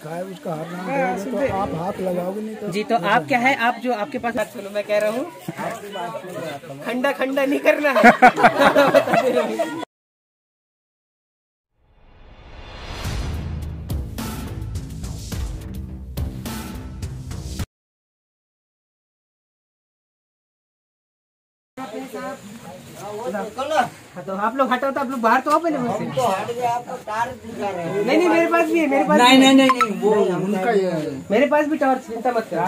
खाए उसका हर नाम करोगे तो आप हाथ लगाओगे नहीं तो। जी तो आप क्या है, आप जो आपके पास सुनो मैं कह रहा हूँ खंडा खंडा नहीं करना है। तो आप लोग हटाओ तो आप लोग बाहर तो आओ पहले मुझसे। नहीं मेरे पास भी है, मेरे पास नहीं वो उनका मेरे पास भी टॉर्च, चिंता मत कर।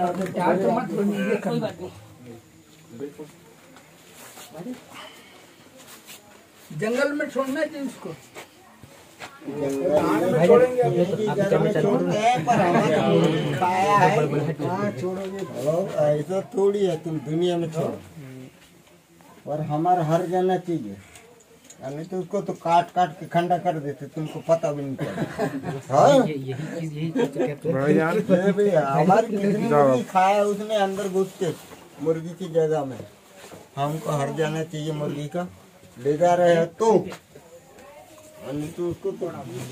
जंगल में छोड़ना है इसको। ऐसा थोड़ी है तुम दुनिया में छोड़ो, और हमारा हर जाना चाहिए, नहीं तो उसको तो काट काट के खंडा कर देते, तुमको पता भी नहीं चलता। हमारी कितनी मुर्गी खाया उसने अंदर घुस के मुर्गी की जगह में। हमको हर जाना चाहिए मुर्गी का, ले जा रहे हैं तो नहीं तो उसको तो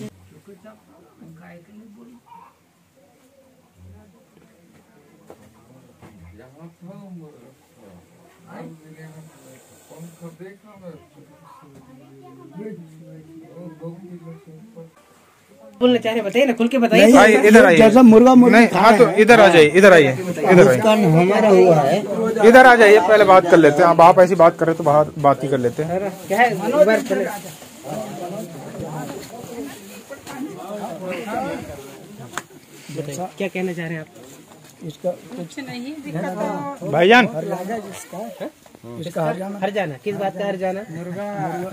बोलना चाह रहे बताइए ना, खुल के बताइए। इधर आइए, जैसा मुर्गा नहीं हाँ तो इधर आ जाइए, इधर आइए, इधर आइए, हमारा हुआ है, इधर आ जाइए, पहले बात कर लेते हैं। अब आप ऐसी बात कर रहे तो बाहर बात ही कर लेते हैं। क्या है क्या कहना चाह रहे हैं आप? इसका कुछ नहीं दिक्कत। भाईजान इसका हर जाना किस बात का हर जाना? मुर्गा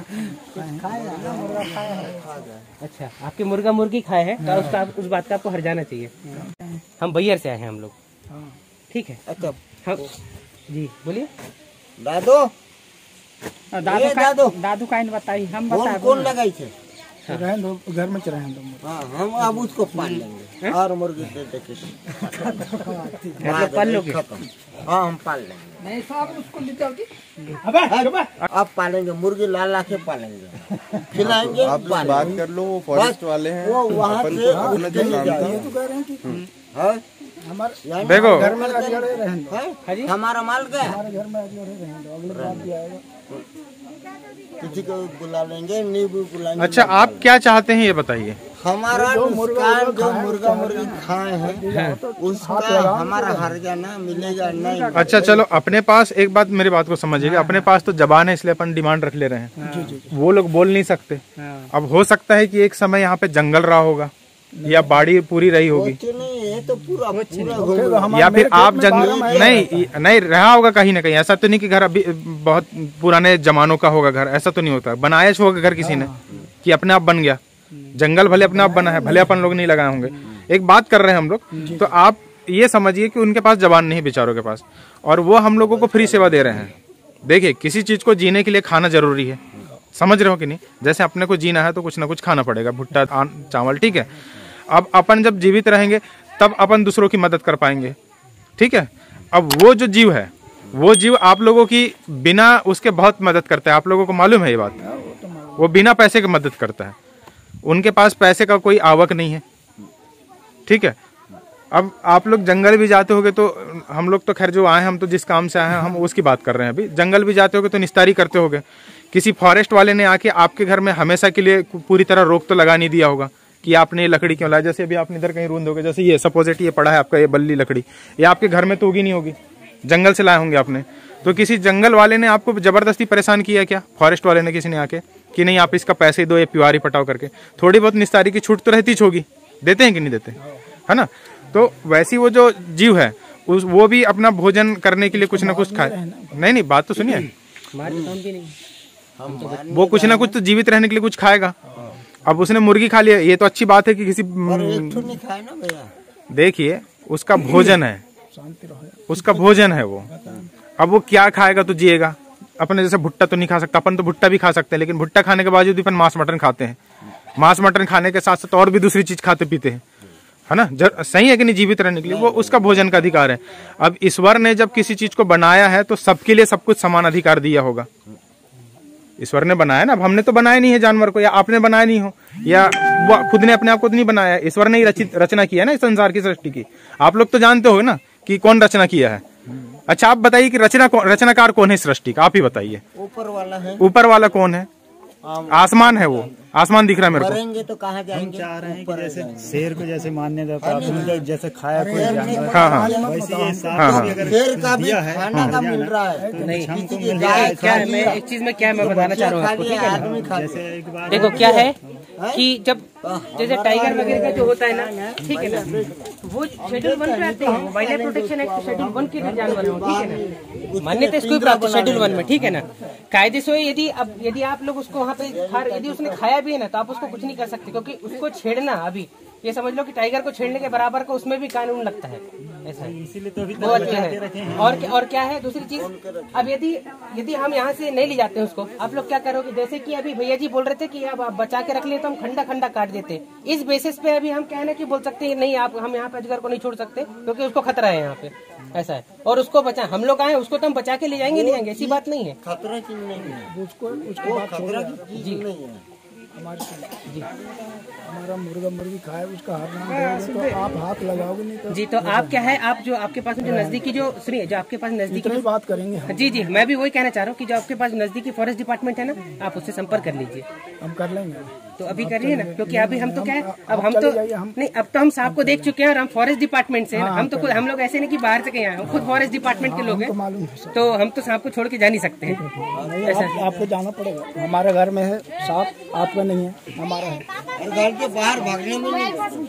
खाया है। अच्छा आपके मुर्गा मुर्गी खाए हैं तो उसका उस बात का आपको हर जाना चाहिए। हम बैयर से आए हैं हम लोग, ठीक है। अच्छा हम जी बोलिए। दादो दादू का बताई हम बता कौन लगाई थे? रहन दो, घर में चढ़ाए दो। हाँ हम अब उसको पाल लेंगे और मुर्गी दे दे के पाल लोगे? हाँ हम पाल लेंगे। नहीं सब उसको ले जाओगी। अब पालेंगे मुर्गी, ला के पालेंगे, खिलाएंगे। आप बात कर लो, वो फॉरेस्ट वाले हैं, वो वहाँ से अपना जो काम था। ये तो कह रहे हैं कि हमारे देखो घर में अजोड़े रहने दो। हमारा माल गया, हमारे घर में अजोड़े रहने दो, अगली बार भी आएगा किसी को बुला लेंगे, नहीं भी बुलाएंगे। अच्छा आप क्या चाहते हैं ये बताइए। हमारा जो मुर्गा मुर्गी खाए हैं उसका हमारा हर जाना मिलेगा नहीं। अच्छा चलो, अपने पास एक बात, मेरी बात को समझिएगा, अपने पास तो जबान है इसलिए अपन डिमांड रख ले रहे हैं। वो लोग बोल नहीं सकते। अब हो सकता है कि एक समय यहाँ पे जंगल रहा होगा या बाड़ी पूरी रही होगी, ये तो पूरा या फिर आप जंगल नहीं रहा होगा कहीं ना कहीं। ऐसा तो नहीं कि घर अभी बहुत पुराने जमानों का होगा घर, ऐसा तो नहीं होता। बनाया होगा घर किसी ने कि अपने आप बन गया। जंगल भले अपने आप बना है, भले अपन लोग नहीं लगाए होंगे। एक बात कर रहे हैं हम लोग, तो आप ये समझिए कि उनके पास जबान नहीं बेचारों के पास, और वो हम लोगों को फ्री सेवा दे रहे हैं। देखिए किसी चीज को जीने के लिए खाना जरूरी है, समझ रहे हो कि नहीं? जैसे अपने को जीना है तो कुछ ना कुछ खाना पड़ेगा, भुट्टा चावल, ठीक है। अब अपन जब जीवित रहेंगे तब अपन दूसरों की मदद कर पाएंगे, ठीक है। अब वो जो जीव है, वो जीव आप लोगों की बिना उसके बहुत मदद करता है, आप लोगों को मालूम है ये बात। वो बिना पैसे के मदद करता है, उनके पास पैसे का कोई आवक नहीं है, ठीक है। अब आप लोग जंगल भी जाते होगे तो हम लोग तो खैर जो आए हैं, हम तो जिस काम से आए हैं हम उसकी बात कर रहे हैं। अभी जंगल भी जाते होगे तो निस्तारी करते होगे, किसी फॉरेस्ट वाले ने आके आपके घर में हमेशा के लिए पूरी तरह रोक तो लगा नहीं दिया होगा कि आपने ये लकड़ी क्यों लाया। जैसे अभी आपने इधर कहीं रूंदोगे, जैसे ये सपोजिट ये पड़ा है आपका, ये बल्ली लकड़ी, ये आपके घर में तो उगी नहीं होगी, जंगल से लाए होंगे आपने। तो किसी जंगल वाले ने आपको जबरदस्ती परेशान किया क्या? फॉरेस्ट वाले ने किसी ने आके कि नहीं आप इसका पैसे दो, ये प्यारी पटाओ करके थोड़ी बहुत निस्तारी की छूट तो रहती होगी, देते हैं कि नहीं देते, है ना? तो वैसी वो जो जीव है वो भी अपना भोजन करने के लिए कुछ ना कुछ खाए। नहीं बात तो सुनिए, वो कुछ ना कुछ तो जीवित रहने के लिए कुछ खाएगा। अब उसने मुर्गी खा लिया, ये तो अच्छी बात है कि किसी देखिए उसका भोजन है, उसका भोजन है वो। अब वो क्या खाएगा तो जिएगा। अपने जैसे भुट्टा तो नहीं खा सकता, अपन तो भुट्टा भी खा सकते हैं, लेकिन भुट्टा खाने के बावजूद भी अपन मांस मटन खाते हैं। मांस मटन खाने के साथ साथ और भी दूसरी चीज खाते पीते हैं, है ना? सही है कि नहीं? जीवित रहने के लिए वो उसका भोजन का अधिकार है। अब ईश्वर ने जब किसी चीज को बनाया है तो सबके लिए सब कुछ समान अधिकार दिया होगा, ईश्वर ने बनाया ना। अब हमने तो बनाया नहीं है जानवर को, या आपने बनाया नहीं हो, या वो खुद ने अपने आप को तो नहीं बनाया, ईश्वर ने ही रचना किया ना इस संसार की सृष्टि की। आप लोग तो जानते हो ना कि कौन रचना किया है। अच्छा आप बताइए कि रचनाकार कौन है सृष्टि का, आप ही बताइए। ऊपर वाला है। ऊपर वाला कौन है? आसमान है, वो आसमान दिख रहा है मेरे को। मरेंगे तो कहाँ जाएंगे? चाह रहे हैं कि जैसे शेर को जैसे मानने जाता है, जैसे खाया कोई जानवर, हाँ हाँ वैसे ये शेर का भी खाना का मिल रहा है। नहीं किसी की गाय क्या है, मैं एक चीज में क्या मैं बताना चाह रहा हूँ आपको, ठीक है ना? आदमी खाते। देखो क्या है कि जब जैसे टाइगर वगैरह का जो होता है ना, ठीक है ना, वो शेड्यूल 1 पे आते हैं, wildlife protection act schedule 1 के जानवर हैं, ठीक है ना, मान्यता इसको प्राप्त है शेड्यूल 1 में, ठीक है ना। कायदे से यदि आप लोग उसको वहाँ पे यदि उसने खाया भी है ना तो आप उसको कुछ नहीं कर सकते, क्योंकि उसको छेड़ना अभी ये समझ लो कि टाइगर को छेड़ने के बराबर का उसमें भी कानून लगता है, ऐसा है। इसीलिए तो वो अच्छा है। और क्या है दूसरी चीज, अब यदि हम यहाँ से नहीं ले जाते हैं उसको, आप लोग क्या करोगे? जैसे कि अभी भैया जी बोल रहे थे कि अब आप बचा के रख ले तो हम खंडा खंडा काट देते, इस बेसिस पे अभी हम कहना कि बोल सकते हैं नहीं आप हम यहाँ पे अजगर को नहीं छोड़ सकते क्योंकि उसको खतरा है यहाँ पे, ऐसा है। और उसको बचा हम लोग आए उसको तो हम बचा के ले जाएंगे, ऐसी बात नहीं है। खतरा की नहीं है उसको खतरा की चीज नहीं है। हमारा मुर्गी खाए उसका हाथ ना तो आप हाथ लगाओगे नहीं तो जी। तो आप क्या है, आप जो आपके पास जो नजदीकी जो सुनिए, जो आपके पास नजदीकी इतनी बात करेंगे हम। जी मैं भी वही कहना चाह रहा हूँ कि जो आपके पास नजदीकी फॉरेस्ट डिपार्टमेंट है ना, आप उससे संपर्क कर लीजिए। हम कर लेंगे तो अभी करिए ना, क्योंकि अभी हम तो क्या है, अब हम तो नहीं, अब तो हम सांप को देख चुके हैं और हम फॉरेस्ट डिपार्टमेंट से हैं। हम तो हम लोग ऐसे नहीं कि बाहर से कहीं आए, हम खुद फॉरेस्ट डिपार्टमेंट के लोग हैं, तो हम तो सांप को छोड़ के जा नहीं सकते हैं। ऐसा आपको जाना पड़ेगा। हमारे घर में है सांप, आपका नहीं है, हमारा है। और घर के बाहर भागने में नहीं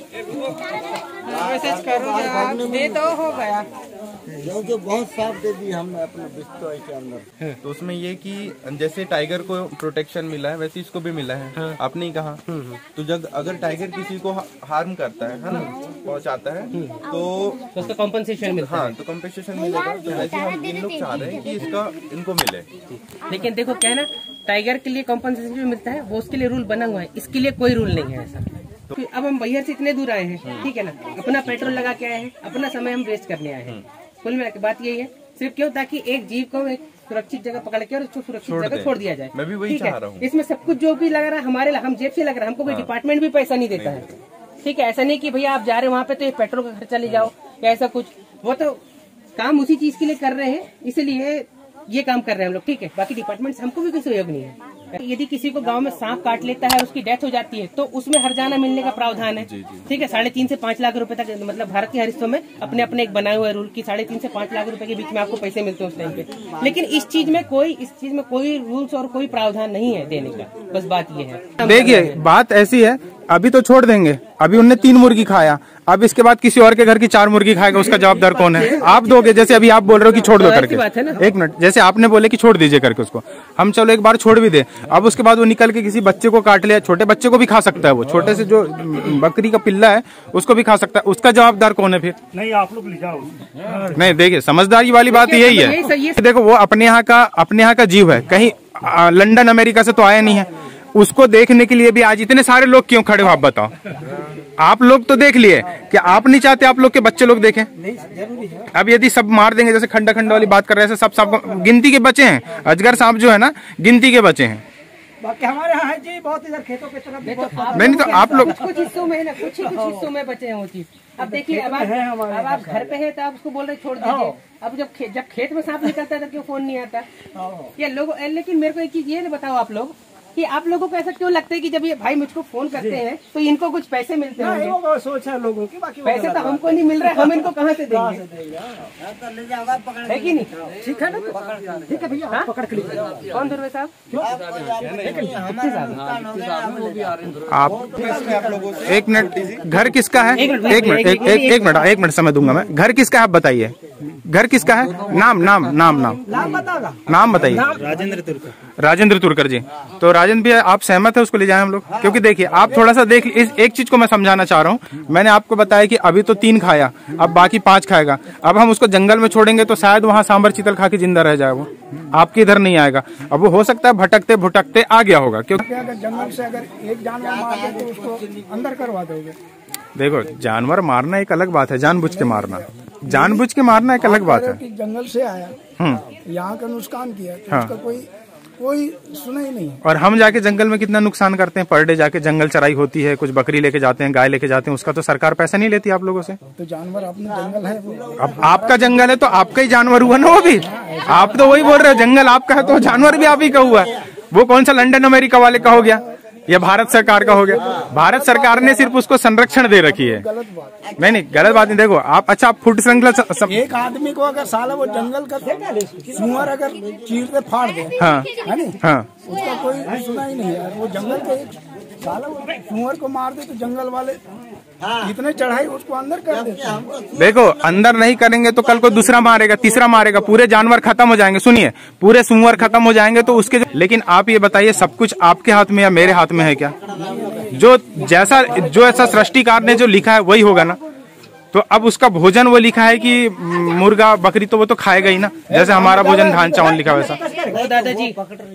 मैसेज करो यार, दे दो हो गया। क्योंकि बहुत सांप दे दिए हमने अपने बिस्तर के अंदर। तो उसमें ये कि जैसे टाइगर को प्रोटेक्शन मिला है वैसे इसको भी मिला है। आपने ही कहा तो जब अगर टाइगर किसी को हार्म करता है ना, पहुंचाता है तो उसका कॉम्पनसेशन मिलता है। हाँ तो कॉम्पेंसेशन मिलेगा। तो वैसे हम इन लोग चाह रहे हैं कि इसका इनको मिले। लेकिन देखो क्या है ना, टाइगर के लिए कॉम्पनसेशन जो मिलता है वो उसके लिए रूल बना हुआ है, इसके लिए कोई रूल नहीं है ऐसा। तो अब हम बैहर से इतने दूर आए हैं, ठीक है ना, अपना पेट्रोल लगा के आए हैं, अपना समय हम वेस्ट करने आए हैं। कुल मिला के बात यही है, सिर्फ क्यों, ताकि एक जीव को एक सुरक्षित जगह पकड़ के और उसको सुरक्षित जगह छोड़ दिया जाए। मैं भी वही चाह रहा हूँ। इसमें सब कुछ जो भी लग रहा है हमारे, हम जेब से लग रहा है, हमको कोई डिपार्टमेंट भी पैसा नहीं देता है, ठीक है। ऐसा नहीं कि भैया आप जा रहे हो वहाँ पे तो ये पेट्रोल का खर्चा ले जाओ या ऐसा कुछ, वो तो काम उसी चीज के लिए कर रहे हैं, इसलिए ये काम कर रहे हैं हम लोग, ठीक है। बाकी डिपार्टमेंट से हमको भी कोई सहयोग नहीं है। यदि किसी को गांव में सांप काट लेता है और उसकी डेथ हो जाती है तो उसमें हर्जाना मिलने का प्रावधान है, ठीक है। 3.5 से 5 लाख रुपए तक, मतलब भारत के हर हिस्सों में अपने अपने एक बनाए हुए रूल की 3.5 से 5 लाख रुपए के बीच में आपको पैसे मिलते हैं उस टाइम पे। लेकिन इस चीज में कोई रूल्स और कोई प्रावधान नहीं है देने का, बस बात ये है। देखिए बात ऐसी है, अभी तो छोड़ देंगे, अभी उनने 3 मुर्गी खाया, अब इसके बाद किसी और के घर की 4 मुर्गी खाएगा, उसका जवाबदार कौन है? आप दोगे। जैसे अभी आप बोल रहे हो कि छोड़ दो करके, एक मिनट, जैसे आपने बोले कि छोड़ दीजिए करके उसको, हम चलो एक बार छोड़ भी दे, अब उसके बाद वो निकल के किसी बच्चे को काट ले, छोटे बच्चे को भी खा सकता है, वो छोटे से जो बकरी का पिल्ला है उसको भी खा सकता है, उसका जवाबदार कौन है फिर? नहीं आप लोग ले जाओ। नहीं देखिए समझदारी वाली बात यही है, देखो वो अपने यहाँ का जीव है, कहीं लंदन अमेरिका से तो आया नहीं है, उसको देखने के लिए भी आज इतने सारे लोग क्यों खड़े हो? आप बताओ। आप लोग तो देख लिए, क्या आप नहीं चाहते आप लोग के बच्चे लोग देखें? अब यदि सब मार देंगे, जैसे खंडा खंडा वाली बात कर रहे हैं, सब सांप गिनती के बचे हैं, अजगर सांप जो है ना गिनती के बचे हैं। बाकी हमारे यहाँ है जी बहुत इधर खेतों की तरफ। नहीं तो आप लोग कुछ हिस्सों में ना, कुछ हिस्सों में बचे हैं वो चीज। अब देखिए अब आप घर पे है तो आप उसको बोल रहे छोड़ दीजिए, अब जब खेत में सांप निकलता है तो क्यों फोन नहीं आता या लोग? लेकिन मेरे को एक चीज ये बताओ आप लोग कि आप लोगों को ऐसा क्यों लगता है कि जब ये भाई मुझको फोन करते हैं तो इनको कुछ पैसे मिलते हैं? सोच है लोगों की, बाकी पैसे तो हमको नहीं मिल रहा है, हम इनको कहाँ से देंगे? है कि नहीं? ठीक है ना, ठीक है भैया पकड़ के लीजिए। कौन दुर्वे साहब? आप एक मिनट, घर किसका है? एक मिनट समय दूंगा मैं। घर किसका है आप बताइए, घर किसका है? नाम बताइए। राजेंद्र तुरकर जी। तो राजेंद्र भैया आप सहमत है उसको ले जाएं हम लोग? क्योंकि देखिए आप थोड़ा सा देख, इस एक चीज को मैं समझाना चाह रहा हूँ। मैंने आपको बताया कि अभी तो 3 खाया, अब बाकी 5 खाएगा। अब हम उसको जंगल में छोड़ेंगे तो शायद वहाँ सांबर चीतल खा के जिंदा रह जाए, वो आपके इधर नहीं आएगा। अब वो हो सकता है भटकते भुटकते आ गया होगा, क्योंकि अगर जंगल से अगर एक जानवर मार दे तो उसको अंदर करवा दोगे। देखो जानवर मारना एक अलग बात है, जानबूझ के मारना एक अलग बात है। जंगल से आया, यहाँ का नुकसान किया तो उसका कोई कोई सुना ही नहीं। और हम जाके जंगल में कितना नुकसान करते हैं, पर डे जाके जंगल चराई होती है, कुछ बकरी लेके जाते हैं, गाय लेके जाते हैं, उसका तो सरकार पैसा नहीं लेती आप लोगों से। तो जानवर अपना जंगल है वो। अब आपका जंगल है तो आपका ही जानवर हुआ ना वो भी। आप तो वही बोल रहे हो जंगल आपका है तो जानवर भी आप ही का हुआ। वो कौन सा लंदन अमेरिका वाले का हो गया, या भारत सरकार का हो गया। भारत सरकार ने सिर्फ उसको संरक्षण दे रखी है। नहीं गलत बात नहीं। देखो आप, अच्छा आप फूड श्रृंखला एक आदमी को अगर साला वो जंगल का सुअर अगर चीर दे फाड़ दे, हाँ है नहीं, हाँ, उसका कोई सुना ही नहीं है। वो जंगल के साला वो सुअर को मार दे तो जंगल वाले इतने चढ़ाई उसको अंदर कर देते हैं। देखो अंदर नहीं करेंगे तो कल को दूसरा मारेगा, तीसरा मारेगा, पूरे जानवर खत्म हो जाएंगे। सुनिए, पूरे सुअर खत्म हो जाएंगे तो उसके। लेकिन आप ये बताइए, सब कुछ आपके हाथ में या मेरे हाथ में है क्या? जो ऐसा सृष्टिकार ने जो लिखा है वही होगा ना। तो अब उसका भोजन वो लिखा है कि मुर्गा बकरी, तो वो तो खाएगा ही ना, जैसे हमारा भोजन धान चावल लिखा वैसा। दादाजी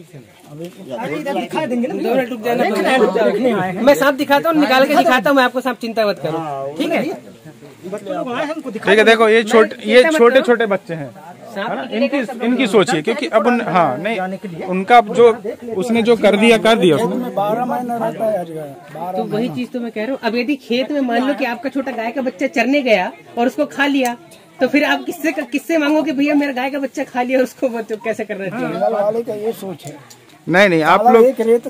दिखा देंगे ना, रुक जाना। मैं सांप दिखाता हूँ, निकाल के दिखाता हूँ मैं आपको सांप, चिंता मत करो, ठीक है। ठीक है, देखो ये छोटे छोटे बच्चे हैं, इनकी सोचिए, क्योंकि अब हाँ नहीं, उनका जो उसने जो कर दिया उसने। 12 महीना रहता है। तो वही चीज तो मैं कह रहा हूँ। अब यदि खेत में मान लो कि आपका छोटा गाय का बच्चा चरने गया और उसको खा लिया, तो फिर आप किससे मांगोगे भैया मेरा गाय का बच्चा खा लिया, उसको तो कैसे करना चाहिए? जंगल वाले का ये सोच है। नहीं आप लोग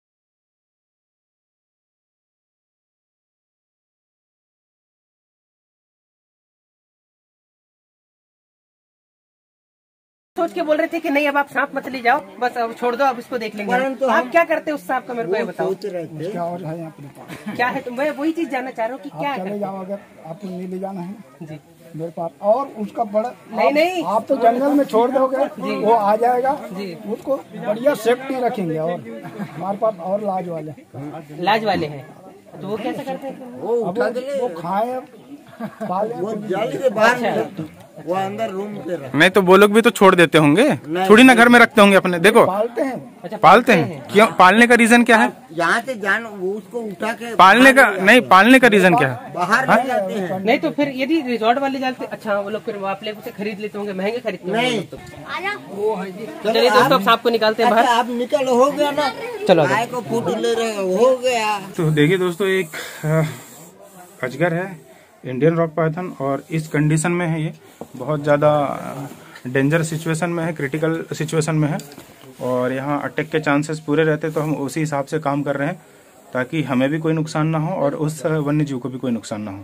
सोच के बोल रहे थे कि नहीं अब आप सांप मत ले जाओ, बस अब छोड़ दो, अब इसको देख लेंगे। तो आप क्या करते उस सांप का, मेरे को ये बताओ। क्या और है अपने पास? क्या है? तो मैं वही चीज जानना चाह रहा हूँ कि क्या चले जाओ, अगर आपको नहीं ले जाना है जी मेरे पास, और उसका बड़ा नहीं आप तो जंगल में छोड़ दोगे, वो आ जाएगा जी, उसको बढ़िया सेफ्टी रखेंगे। और हमारे पास और लाज वाले हैं, तो वो कैसे करते हैं? वो खाए वो जाली के बाहर नहीं, वो अंदर रूम पे रखते। नहीं तो वो लोग भी तो छोड़ देते होंगे, थोड़ी ना घर में रखते होंगे अपने। देखो पालते हैं। अच्छा, पालते हैं। क्यों पालने का रीजन क्या है? यहाँ से वो उसको उठा के पालने का रीजन क्या है? बाहर ले जाते हैं। नहीं तो फिर यदि रिजॉर्ट वाले जाते, अच्छा वो लोग फिर आप लोग से खरीद लेते होंगे, महंगे खरीदते नहीं। चलिए दोस्तों, सांप को निकालते हैं बाहर। आप निकल, हो गया ना, चलो गाय को फूट ले रहे हो गया। तो देखिए दोस्तों, एक अजगर है, इंडियन रॉक पाइथन, और इस कंडीशन में है। ये बहुत ज़्यादा डेंजर सिचुएशन में है, क्रिटिकल सिचुएशन में है, और यहाँ अटैक के चांसेस पूरे रहते। तो हम उसी हिसाब से काम कर रहे हैं ताकि हमें भी कोई नुकसान ना हो और उस वन्य जीव को भी कोई नुकसान ना हो।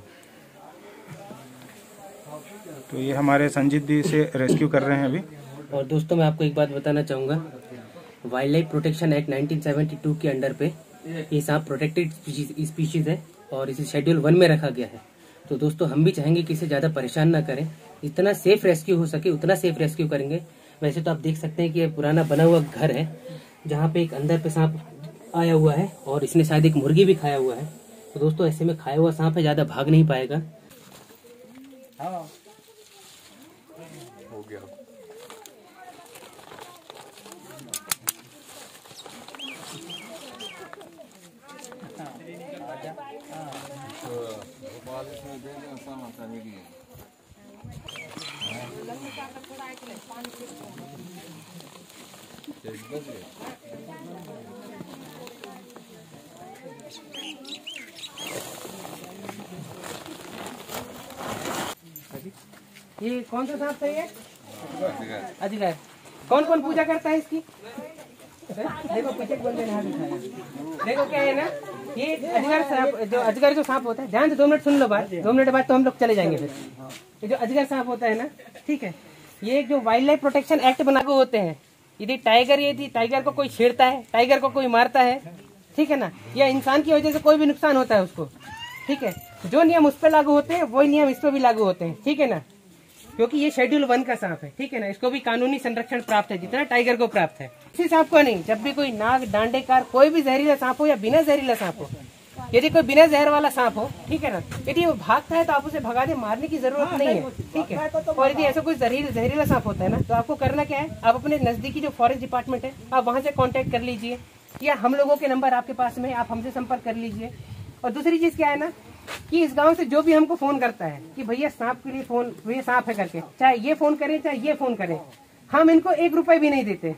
तो ये हमारे संजीत दी से रेस्क्यू कर रहे हैं अभी। और दोस्तों मैं आपको एक बात बताना चाहूँगा, वाइल्ड लाइफ प्रोटेक्शन एक्ट 1972 के अंडर पे ये सांप प्रोटेक्टेड स्पीशीज है और इसे शेड्यूल 1 में रखा गया है। तो दोस्तों हम भी चाहेंगे कि इसे ज़्यादा परेशान ना करें, जितना सेफ रेस्क्यू हो सके उतना सेफ रेस्क्यू करेंगे। वैसे तो आप देख सकते हैं कि ये पुराना बना हुआ घर है, जहाँ पे एक अंदर पे सांप आया हुआ है और इसने शायद एक मुर्गी भी खाया हुआ है। तो दोस्तों ऐसे में खाया हुआ सांप है, ज़्यादा भाग नहीं पाएगा। हो गया। ये कौन सा सांप था ये? अजगर। कौन कौन पूजा करता है इसकी? देखो पीछे बंदे नहा दिखाया। देखो क्या है ना, ये अजगर सांप, जो अजगर जो सांप होता है, ध्यान से 2 मिनट सुन लो बात, 2 मिनट बाद तो हम लोग चले जाएंगे। फिर ये जो अजगर सांप होता है ना, ठीक है, ये जो वाइल्ड लाइफ प्रोटेक्शन एक्ट बना के होते हैं, यदि टाइगर को कोई छेड़ता है, टाइगर को कोई मारता है, ठीक है ना, या इंसान की वजह से कोई भी नुकसान होता है उसको, ठीक है, जो नियम उस पर लागू होते हैं वही नियम इस पर भी लागू होते हैं, ठीक है ना, क्योंकि ये शेड्यूल 1 का सांप है, ठीक है ना, इसको भी कानूनी संरक्षण प्राप्त है जितना टाइगर को प्राप्त है। इसी सांप को नहीं, जब भी कोई नाग, डांडेकार, कोई भी जहरीला सांप हो या बिना जहरीला सांप हो, यदि कोई बिना जहर वाला सांप हो, ठीक है ना, यदि वो भागता है तो आप उसे भगा दे, मारने की जरूरत नहीं है, ठीक है। और यदि ऐसा कोई जहरीला सांप होता है ना, तो आपको करना क्या है, आप अपने नजदीकी जो फॉरेस्ट डिपार्टमेंट है, आप वहां से कांटेक्ट कर लीजिए, या हम लोगों के नंबर आपके पास में, आप हमसे संपर्क कर लीजिए। और दूसरी चीज क्या है ना, कि इस गांव से जो भी हमको फोन करता है कि भैया सांप के लिए फोन, भैया सांप है करके, चाहे ये फोन करें चाहे ये फोन करें, हम इनको 1 रुपए भी नहीं देते,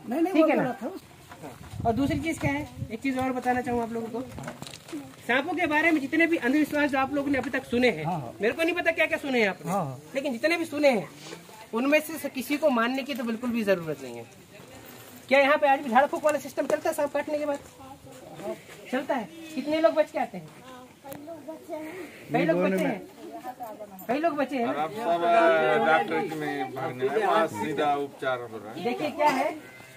ठीक है ना। और दूसरी चीज क्या है, एक चीज और बताना चाहूँ आप लोगों को, सांपों के बारे में जितने भी अंधविश्वास जो आप लोगों ने अभी तक सुने हैं, मेरे को नहीं पता क्या क्या सुने हैं आपने, लेकिन जितने भी सुने हैं उनमें से किसी को मानने की तो बिल्कुल भी जरूरत नहीं है। क्या यहाँ पे आज भी झाड़ फूक वाला सिस्टम चलता है सांप काटने के बाद? चलता है। कितने लोग बच के आते हैं? कई लोग बचे हैं, कई लोग बचे हैं। अब सब डॉक्टर में भागने हैं, वहाँ सीधा उपचार हो रहा है। देखिए क्या है,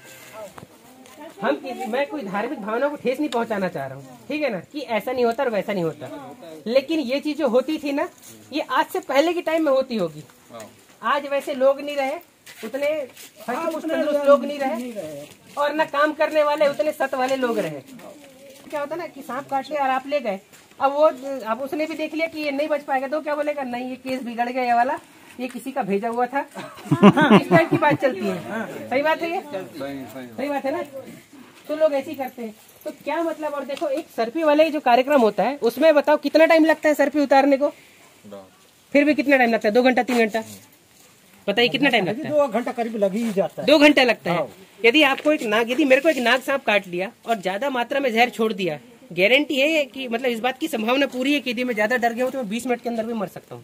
मैं कोई धार्मिक भावना को ठेस नहीं पहुंचाना चाह रहा हूँ, ठीक है ना, कि ऐसा नहीं होता और वैसा नहीं होता, लेकिन ये चीज जो होती थी ना, ये आज से पहले के टाइम में होती होगी। आज वैसे लोग नहीं रहे उतने, तंदुरुस्त लोग नहीं रहे, और ना काम करने वाले उतने सत वाले लोग रहे। क्या होता ना कि सांप काट लिया और आप ले गए, अब उसने भी देख लिया कि ये नहीं बच पाएगा, तो क्या बोलेगा, नहीं ये केस बिगड़ गया, ये वाला ये किसी का भेजा हुआ था। इस टाइप की बात चलती है। सही बात है ये, सही बात है ना। तो लोग ऐसे ही करते हैं। तो क्या मतलब, और देखो एक सर्फी वाले जो कार्यक्रम होता है उसमें बताओ कितना टाइम लगता है सर्फी उतारने को, फिर भी कितना टाइम लगता है? 2 घंटा 3 घंटा, बताइए कितना टाइम लगता है? 2 घंटा करीब लग ही जाता है। 2 घंटा लगता है। यदि आपको यदि मेरे को एक नाग सांप काट लिया और ज्यादा मात्रा में जहर छोड़ दिया, गारंटी है कि मतलब इस बात की संभावना पूरी है कि यदि मैं ज्यादा डर गया हूँ तो मैं 20 मिनट के अंदर भी मर सकता हूँ।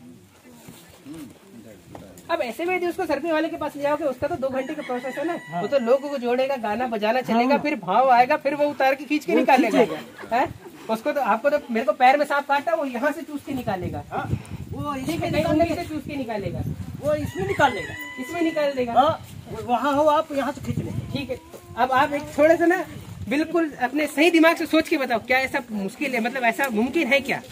अब ऐसे में यदि उसको सर्फी वाले के पास ले जाओगे, उसका तो 2 घंटे का प्रोसेस है ना। वो तो लोगों को जोड़ेगा, गाना बजाना चलेगा, फिर भाव आएगा, फिर वो उतार के खींच के निकालेगा है उसको। तो आपको तो मेरे को पैर में सांप काटा, वो यहाँ से चूस के निकालेगा, वो निकालने से चूस के निकालेगा, वो इसमें निकाल लेगा, इसमें निकाल देगा। वहाँ हो आप यहाँ से खींच ले। ठीक है, अब आप एक थोड़ा सा ना बिल्कुल अपने सही दिमाग से सोच के बताओ, क्या ऐसा मुश्किल है, मतलब ऐसा मुमकिन है क्या?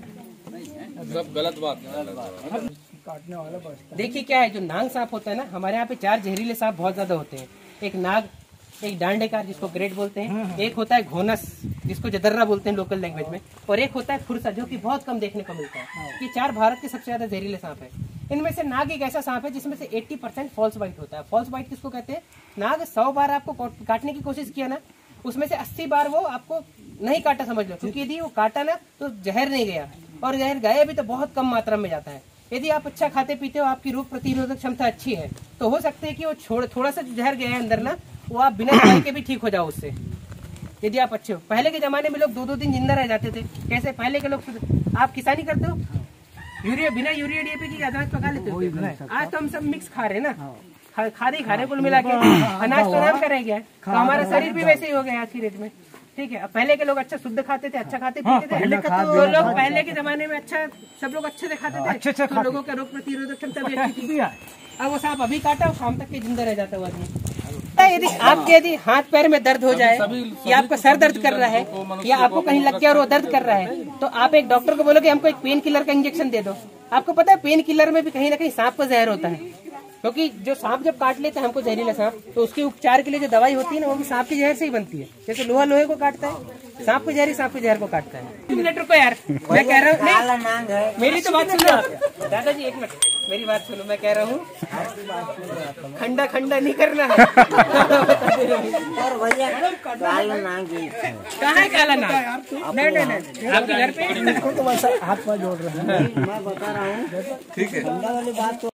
सब गलत बात है। काटने वाला बचता। देखिए क्या है, जो नाग सांप होता है ना, हमारे यहाँ पे 4 जहरीले सांप बहुत ज्यादा होते हैं। एक नाग, एक डांडेकार जिसको ग्रेट बोलते हैं, एक होता है घोनस जिसको जदर्रा बोलते हैं लोकल लैंग्वेज में, और एक होता है फुरसा जो कि बहुत कम देखने को मिलता है। ये 4 भारत के सबसे ज्यादा जहरीले सांप है। इनमें से नाग एक ऐसा सांप है जिसमें से 80% फॉल्स बाइट होता है। फॉल्स बाइट किसको कहते हैं? नाग 100 बार आपको काटने की कोशिश किया ना, उसमें से 80 बार वो आपको नहीं काटा समझ लो, क्योंकि यदि वो काटा ना तो जहर नहीं गया, और जहर गया भी तो बहुत कम मात्रा में जाता है। यदि आप अच्छा खाते पीते हो, आपकी रोग प्रतिरोधक क्षमता अच्छी है, तो हो सकता है कि वो थोड़ा सा जहर गया है अंदर ना, वो आप बिना दवाई के भी ठीक हो जाओ उससे, यदि आप अच्छे हो। पहले के जमाने में लोग 2-2 दिन जिंदा रह जाते थे। कैसे? पहले के लोग, आप किसानी करते हो, बिना यूरिया डीएपी की अनाज पका लेते हो। आज तो हम सब मिक्स खा रहे हैं ना, खाद ही खा रहे कुल मिला के, अनाज तो नाम का रह गया है, तो हमारा शरीर भी वैसे ही हो गया आज की डेट में। ठीक है, अब पहले के लोग अच्छा शुद्ध खाते थे, अच्छा खाते पीते थे, तो लोग पहले के जमाने में अच्छा, सब लोग अच्छे से खाते थे, तो लोगों का रोग प्रतिरोधक क्षमता भी अच्छी थी। अब वो सांप अभी काटा, शाम तक के जिंदा रह जाता है आदमी। यदि हाथ पैर में दर्द हो जाए, या आपका सर दर्द कर रहा है, या आपको कहीं लग गया और वो दर्द कर रहा है, तो आप एक डॉक्टर को बोलोगे हमको एक पेन किलर का इंजेक्शन दे दो। आपको पता है पेन किलर में भी कहीं ना कहीं सांप का जहर होता है, क्योंकि जो सांप जब काट लेते हैं हमको जहरीला सांप, तो उसके उपचार के लिए जो दवाई होती है ना, वो भी सांप के जहर से ही बनती है। जैसे लोहा लोहे को काटता है, सांप के जहर ही सांप के जहर को काटता है। 1 मिनट रुको यार, मैं कह रहा हूँ, मेरी तो बात सुनो दादाजी, 1 मिनट मेरी बात सुनो, मैं कह रहा हूँ खंडा खंडा नहीं करना है। कहाँ है काला नाग? नहीं, आपके घर पे तो वैसा हाथ में जोड़ रहे हैं। ठीक है।